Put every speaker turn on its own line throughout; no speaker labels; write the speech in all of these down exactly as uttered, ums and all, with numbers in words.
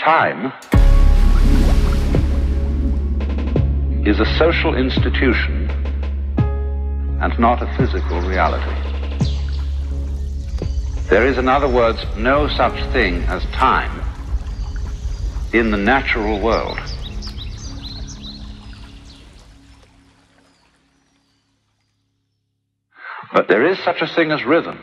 Time is a social institution and not a physical reality. There is, in other words, no such thing as time in the natural world. But there is such a thing as rhythm.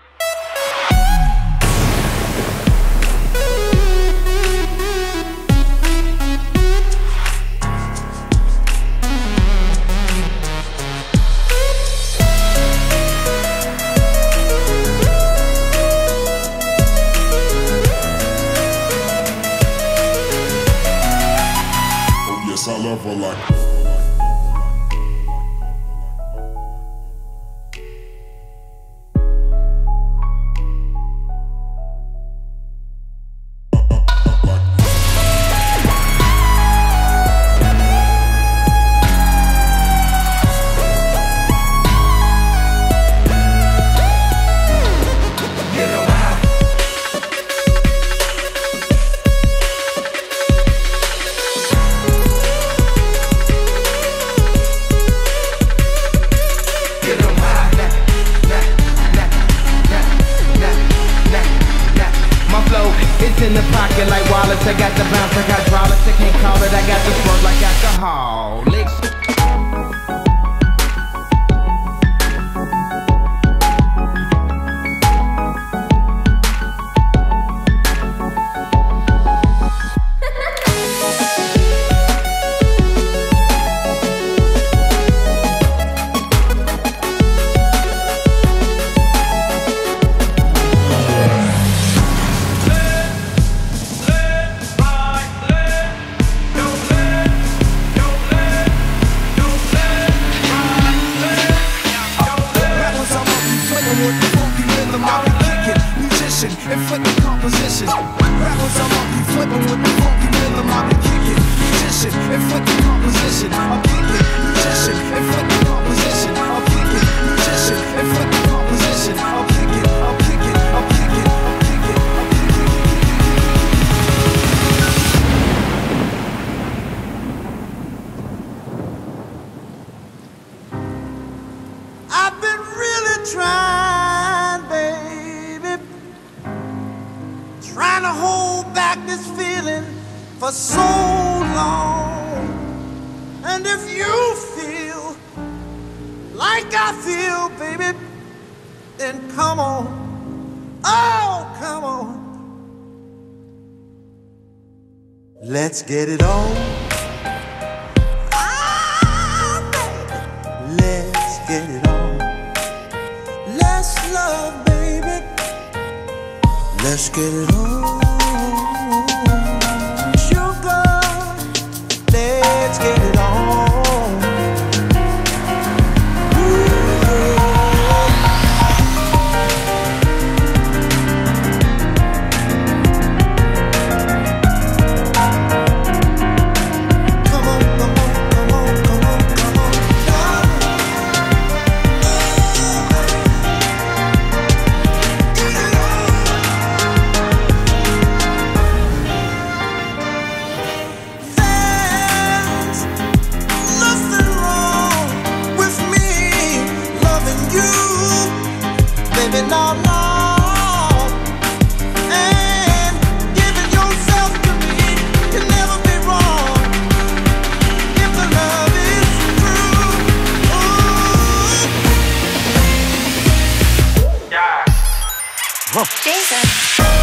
I love her like
in the pocket like wallets. I got the bounce like hydraulics. I can't call it, I got the squirt like alcoholics. And flipping composition. Rappers, I'm up, you flipping with the funky rhythm. I'll be kicking, musician, and flipping composition. I'm kicking, musician, and flipping composition. I'm kicking, musician, and flipping composition. I'm kicking, I'm kicking, I'm kicking, I'm kicking, I'm kicking. I've been really trying, baby. Trying to hold back this feeling for so long. And if you feel like I feel, baby, then come on. Oh, come on. Let's get it on. Ah, baby. Let's get it on. Let's love, baby. Let's get it on, sugar. Let's get it on. Come on, come on, come on, come on, come on, no, no, and giving yourself to me can never be wrong if the love is true. Ooh. Yeah. Jason.